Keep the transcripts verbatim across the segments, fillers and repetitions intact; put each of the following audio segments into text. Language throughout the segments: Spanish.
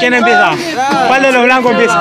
¿Quién empieza? ¿Cuál de los blancos empieza?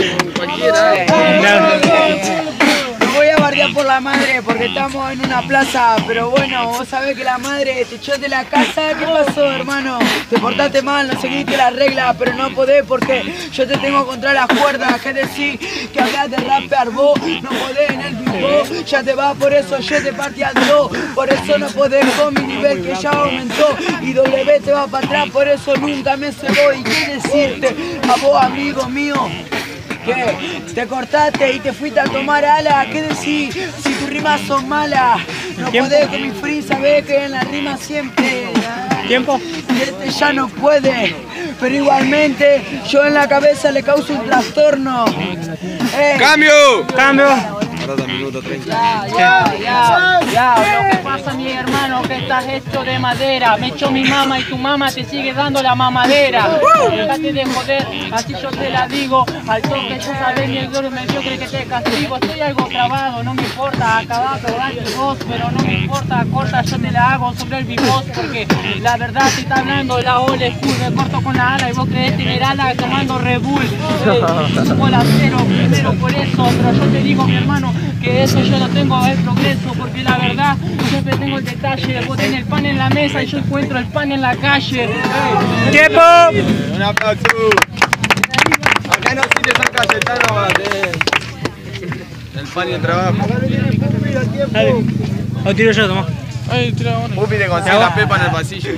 No voy a bardear por la madre porque estamos en una plaza, pero bueno, vos sabés que la madre te echó de la casa. ¿Qué pasó, hermano? Te portaste mal, no seguiste las reglas, pero no podés porque yo te tengo contra las cuerdas. ¿Qué decir? Que hablas de rapear vos, no podés en el beatbox, ya te vas, por eso yo te partí al dos. Por eso no podés con mi nivel que ya aumentó y W te va para atrás, por eso nunca me cebó. ¿Y qué decirte a vos, amigo mío? ¿Qué? Te cortaste y te fuiste a tomar ala. ¿Qué decís? Si tus rimas son malas, no podés con mi free, sabés que en la rima siempre. ¿Tiempo? Este ya no puede, pero igualmente yo en la cabeza le causo un trastorno. Ey. ¡Cambio! ¡Cambio! Minuto treinta. Ya, ya, ya, ya, lo que pasa, mi hermano, que estás hecho de madera. Me echó mi mamá y tu mamá te sigue dando la mamadera. Déjate de joder, así yo te la digo. Al toque ya sabes, mi error mediocre que te castigo. Estoy algo trabado, no me importa, acabado, antes vos, pero no me importa, corta, yo te la hago sobre el beatbox. Porque la verdad te está hablando la old school. Me corto con la ala y vos crees tener ala tomando Red Bull. Subo la cero primero por eso, pero yo te digo, mi hermano, que eso yo no tengo el progreso, porque la verdad siempre tengo el detalle. Vos tenés el pan en la mesa y yo encuentro el pan en la calle. Hey. ¡Tiempo! Un aplauso. Acá no sirve San Cayetano, vale. El pan y el trabajo. Dale. O tiro yo, toma. Ay, tira una. Pupi te consigue la pepa en el pasillo.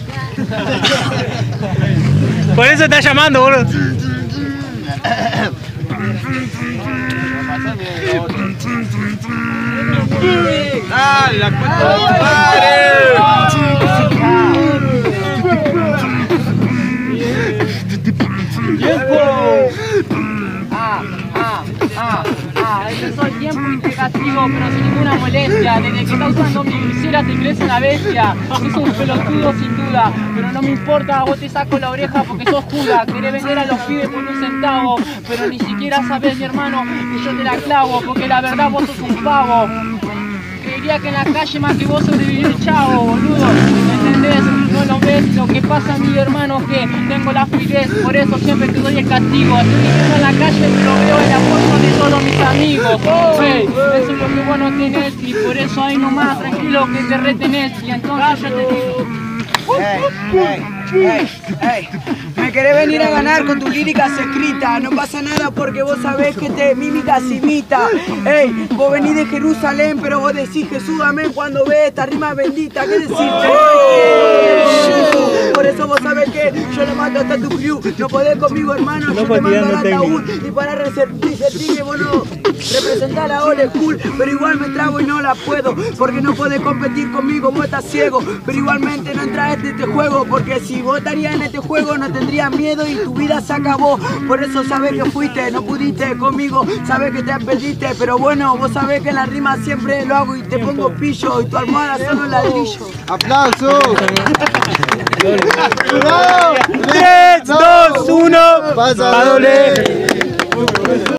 Por eso está llamando, boludo. ¡Ah, la cuenta de tu madre! Ah, ah, ah, ah, empezó el tiempo y te castigo, pero sin ninguna molestia. Desde que está usando mi visera te crece una bestia. Es un pelotudo sin duda, pero no me importa, vos te saco la oreja porque sos juda. Querés vender a los pibes por un centavo, pero ni siquiera sabés, mi hermano, que yo te la clavo, porque la verdad vos sos un pavo. Creería que en la calle más que vos sobrevivir, chavo, boludo. ¿Entendés? No lo ves. Lo que pasa, mi hermano, es que tengo la fluidez, por eso siempre te doy el castigo. Estoy viviendo en la calle, pero veo el apoyo de todos mis amigos. Hey, eso es lo que vos no tenés y por eso ahí nomás, tranquilo, que te retenés. Y entonces yo te digo... Ey, ey, ey, ey. Me querés venir a ganar con tus líricas escritas. No pasa nada porque vos sabés que te mímicas imita. Ey, vos venís de Jerusalén, pero vos decís Jesús, amén, cuando ves esta rima bendita. ¿Qué decirte? Por eso vos sabés que yo lo mato hasta tu crew. No podés conmigo, hermano, yo te mando al ataúd. Y para resentirme, vos no representás la old school, pero igual me trago y no la puedo. Porque no podés competir conmigo, vos estás ciego. Pero igualmente no entras en este juego, porque si vos estarías en este juego no tendrías miedo y tu vida se acabó. Por eso sabés que fuiste, no pudiste conmigo, sabés que te perdiste. Pero bueno, vos sabés que en la rima siempre lo hago y te pongo pillo y tu almohada son los ladrillos. ¡Aplausos! tres, dos, uno. Pasa doble.